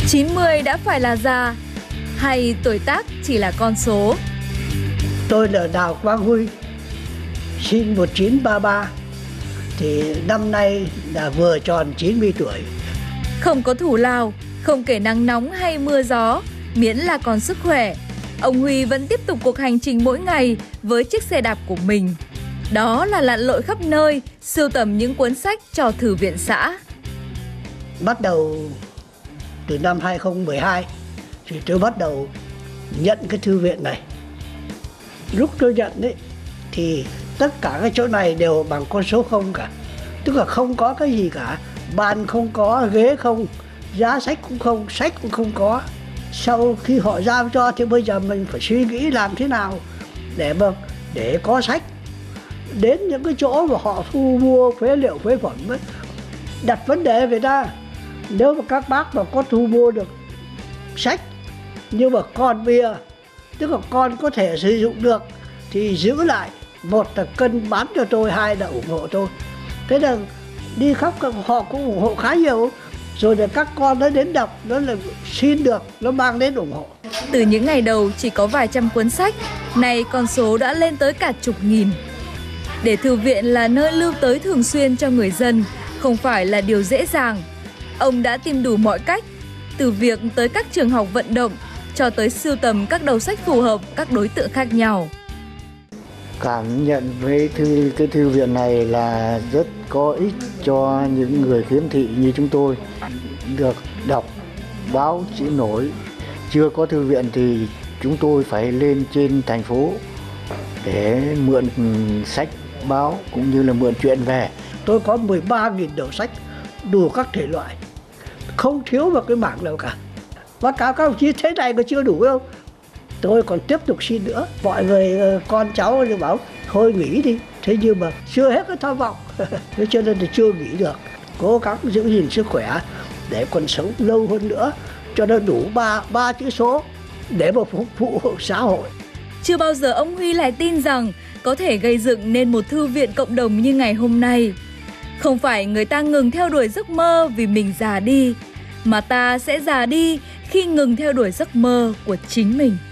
90 đã phải là già hay tuổi tác chỉ là con số? Tôi là Đào Quang Huy, sinh 1933, thì năm nay là vừa tròn 90 tuổi. Không có thủ lao, không kể nắng nóng hay mưa gió, miễn là còn sức khỏe, ông Huy vẫn tiếp tục cuộc hành trình mỗi ngày với chiếc xe đạp của mình. Đó là lặn lội khắp nơi, sưu tầm những cuốn sách cho thư viện xã. Bắt đầu từ năm 2012 thì tôi bắt đầu nhận cái thư viện này. Lúc tôi nhận ấy thì tất cả cái chỗ này đều bằng con số 0 cả. Tức là không có cái gì cả. Bàn không có, ghế không, giá sách cũng không, sách cũng không có. Sau khi họ giao cho thì bây giờ mình phải suy nghĩ làm thế nào để có sách. Đến những cái chỗ mà họ thu mua phế liệu phế phẩm ấy, đặt vấn đề về ta. Nếu mà các bác mà có thu mua được sách nhưng mà còn bìa, tức là con có thể sử dụng được thì giữ lại. Một là cân bán cho tôi, hai là ủng hộ tôi. Thế là đi khắp họ cũng ủng hộ khá nhiều. Rồi là các con nó đến đọc, nó là xin được, nó mang đến ủng hộ. Từ những ngày đầu chỉ có vài trăm cuốn sách, nay con số đã lên tới cả chục nghìn. Để thư viện là nơi lưu tới thường xuyên cho người dân không phải là điều dễ dàng. Ông đã tìm đủ mọi cách, từ việc tới các trường học vận động cho tới sưu tầm các đầu sách phù hợp các đối tượng khác nhau. Cảm nhận với cái thư viện này là rất có ích cho những người khiếm thị như chúng tôi, được đọc báo chữ nổi. Chưa có thư viện thì chúng tôi phải lên trên thành phố để mượn sách báo cũng như là mượn truyện về. Tôi có 13.000 đầu sách, đủ các thể loại, không thiếu vào cái mảng nào cả. Báo cáo các ông chí thế này có chưa đủ không? Tôi còn tiếp tục xin nữa. Mọi người con cháu thì bảo thôi nghỉ đi. Thế nhưng mà chưa hết cái tham vọng. Thế cho nên là chưa nghỉ được. Cố gắng giữ gìn sức khỏe để còn sống lâu hơn nữa, cho nó đủ ba chữ số để mà phục vụ xã hội. Chưa bao giờ ông Huy lại tin rằng có thể gây dựng nên một thư viện cộng đồng như ngày hôm nay. Không phải người ta ngừng theo đuổi giấc mơ vì mình già đi, mà ta sẽ già đi khi ngừng theo đuổi giấc mơ của chính mình.